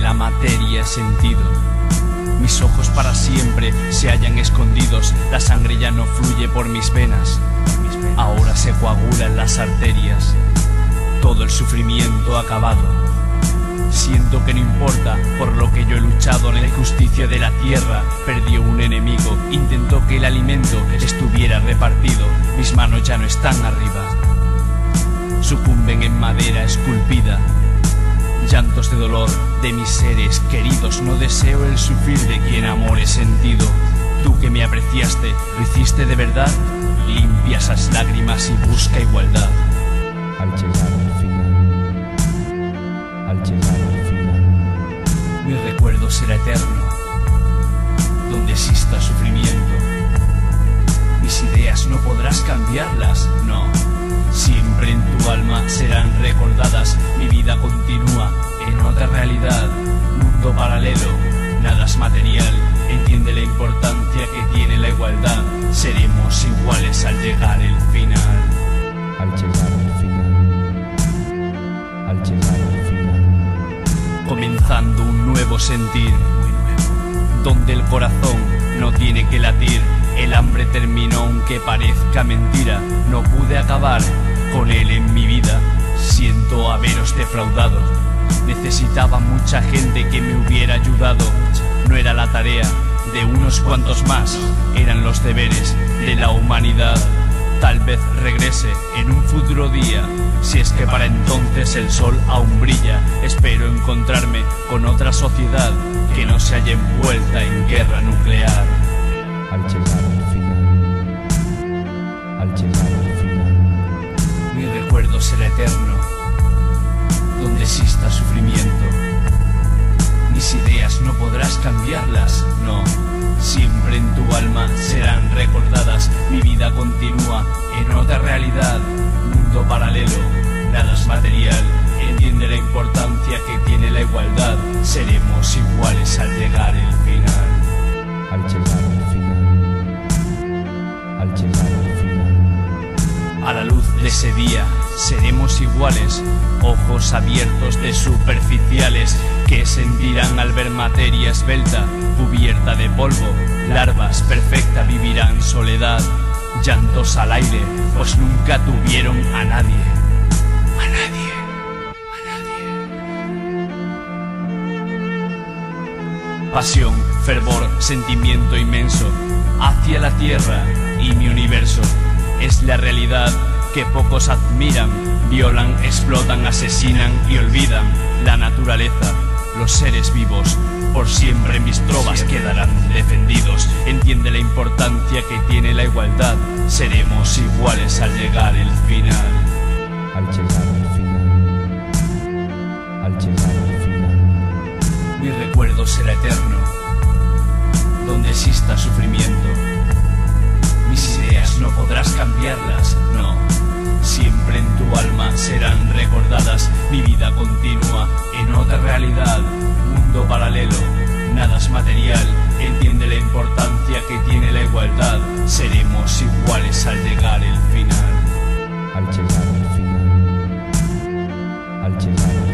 la materia sentido. Mis ojos para siempre se hallan escondidos, la sangre ya no fluye por mis venas, ahora se coagula en las arterias. Todo el sufrimiento acabado. Siento que no importa por lo que yo he luchado, la injusticia de la tierra perdió un enemigo. Intentó que el alimento estuviera repartido, mis manos ya no están arriba, sucumben en madera esculpida. Llantos de dolor de mis seres queridos, no deseo el sufrir de quien amor he sentido. Tú que me apreciaste, ¿lo hiciste de verdad? Limpia esas lágrimas y busca igualdad. Al llegar al final, al llegar al final, mi recuerdo será eterno, donde exista sufrimiento. Mis ideas no podrás cambiarlas, no. Siempre en tu alma serán recordadas. Mi vida continúa en otra realidad, mundo paralelo, nada es material. Entiende la importancia que tiene la igualdad. Seremos iguales al llegar el final. al llegar al final, al llegar al final, Comenzando un nuevo sentir, donde el corazón no tiene que latir. El hambre terminó aunque parezca mentira. No pude acabar con él en mi vida. Siento haberos defraudado. Necesitaba mucha gente que me hubiera ayudado. No era la tarea de unos cuantos más, eran los deberes de la humanidad. Tal vez regrese en un futuro día, si es que para entonces el sol aún brilla. Espero encontrarme con otra sociedad que no se haya envuelta en guerra nuclear. al llegar al final, al llegar al final, Mi recuerdo será eterno, donde exista sufrimiento. Mis ideas no podrás cambiarlas, no. Siempre en tu alma serán recordadas. Mi vida continúa en otra realidad, mundo paralelo, nada es material. Entiende la importancia que tiene la igualdad. Seremos iguales al llegar el final. al llegar al final, al llegar al final, A la luz de ese día seremos iguales, ojos abiertos de superficiales que sentirán al ver materia esbelta, cubierta de polvo, larvas perfecta vivirán soledad, llantos al aire, pues nunca tuvieron a nadie, a nadie, a nadie. Pasión, fervor, sentimiento inmenso hacia la tierra y mi universo. Es la realidad que pocos admiran, violan, explotan, asesinan y olvidan la naturaleza, los seres vivos. Por siempre mis trovas quedarán defendidos. Entiende la importancia que tiene la igualdad. Seremos iguales al llegar el final. al llegar al final, al llegar al final, Mi recuerdo será eterno, donde exista sufrimiento. Mis ideas no podrás cambiarlas, no. Siempre en tu alma serán recordadas. Mi vida continúa en otra realidad, mundo paralelo, nada es material. Entiende la importancia que tiene la igualdad. Seremos iguales al llegar el final. al llegar al final, al llegar al final.